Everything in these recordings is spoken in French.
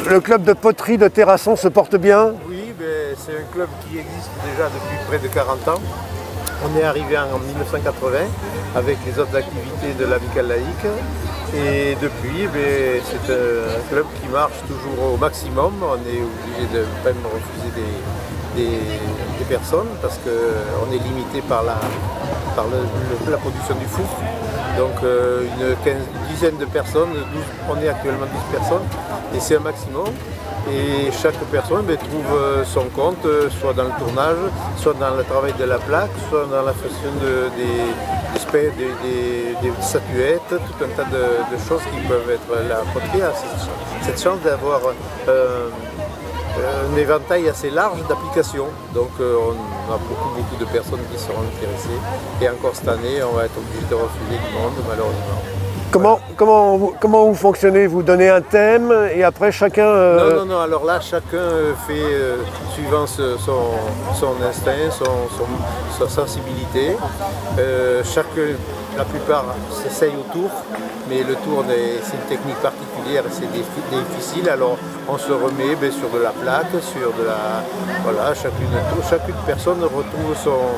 Le club de poterie de Terrasson se porte bien? Oui, c'est un club qui existe déjà depuis près de 40 ans. On est arrivé en 1980 avec les autres activités de l'Amicale laïque. Et depuis, c'est un club qui marche toujours au maximum. On est obligé de même refuser des personnes parce qu'on est limité par la production du four. Donc une dizaine de personnes, on est actuellement 12 personnes et c'est un maximum. Et chaque personne trouve son compte, soit dans le tournage, soit dans le travail de la plaque, soit dans la façon des statuettes, tout un tas de choses qui peuvent être la poterie a cette chance d'avoir un éventail assez large d'applications. Donc on a beaucoup de personnes qui seront intéressées. Et encore cette année, on va être obligé de refuser du monde, malheureusement. Comment vous fonctionnez? Vous donnez un thème et après chacun... Non, alors là chacun fait suivant son instinct, sa sensibilité. La plupart s'essayent au tour, mais le tour c'est une technique particulière, c'est difficile. Alors on se remet sur de la plaque, sur de la... Voilà, chacune personne retrouve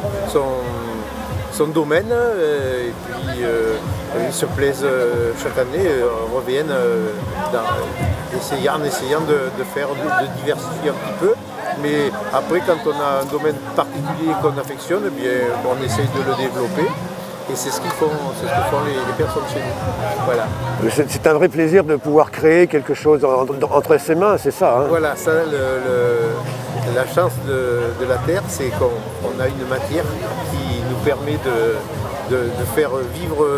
son domaine et puis ils se plaisent chaque année, reviennent en essayant de diversifier un petit peu. Mais après, quand on a un domaine particulier qu'on affectionne, on essaye de le développer. Et c'est ce que font les personnes chez nous. Voilà. C'est un vrai plaisir de pouvoir créer quelque chose entre ses mains, c'est ça, hein? Voilà, ça, la chance de la terre, c'est qu'on a une matière qui nous permet de faire vivre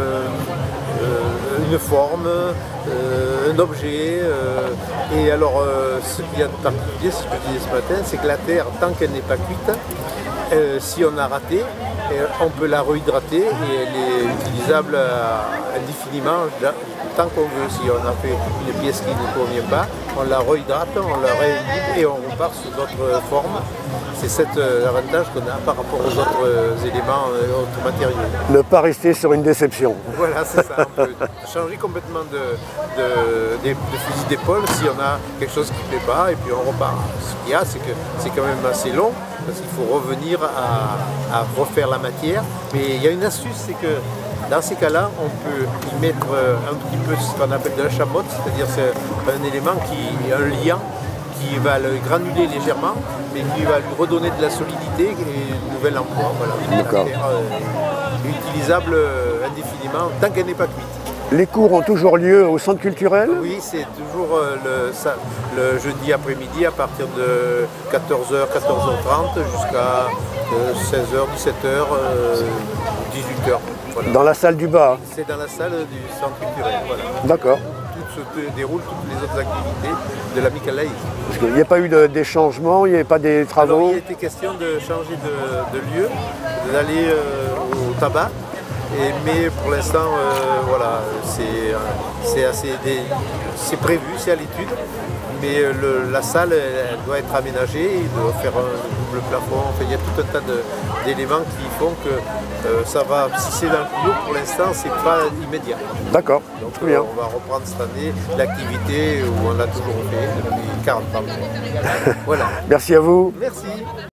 une forme, un objet. Et alors, ce qu'il y a de particulier, ce que je disais ce matin, c'est que la terre, tant qu'elle n'est pas cuite, si on a raté, on peut la rehydrater et elle est utilisable indéfiniment tant qu'on veut. Si on a fait une pièce qui ne convient pas, on la rehydrate, on la réhydrate et on repart sur d'autres formes. C'est cet avantage qu'on a par rapport aux autres éléments, autres matériaux. Ne pas rester sur une déception. Voilà, c'est ça. On peut changer complètement de fusil d'épaule si on a quelque chose qui ne plaît pas et puis on repart. Ce qu'il y a, c'est que c'est quand même assez long parce qu'il faut revenir à refaire la matière. Mais il y a une astuce, c'est que dans ces cas-là, on peut y mettre un petit peu ce qu'on appelle de la chamotte, c'est-à-dire c'est un élément un liant qui va le granuler légèrement, mais qui va lui redonner de la solidité et un nouvel emploi. Voilà. D'accord. La terre est utilisable indéfiniment tant qu'elle n'est pas cuite. Les cours ont toujours lieu au centre culturel? Oui, c'est toujours le jeudi après-midi à partir de 14h, 14h30 jusqu'à 16h, 17h, 18h. Voilà. Dans la salle du bas? C'est dans la salle du centre culturel. Voilà. D'accord. Tout se déroule, toutes les autres activités de l'Amicale laïque. Parce qu'il n'y a pas eu des changements, il n'y avait pas des travaux? Alors, il était question de changer de lieu, d'aller au tabac. Mais pour l'instant, voilà, c'est prévu, c'est à l'étude. Mais la salle, elle doit être aménagée, il doit faire un double plafond. Enfin, il y a tout un tas d'éléments qui font que ça va, si c'est dans le tuyau, pour l'instant, c'est pas immédiat. D'accord, donc très bien. On va reprendre cette année l'activité où on l'a toujours fait depuis 40 ans. Voilà. Merci à vous. Merci.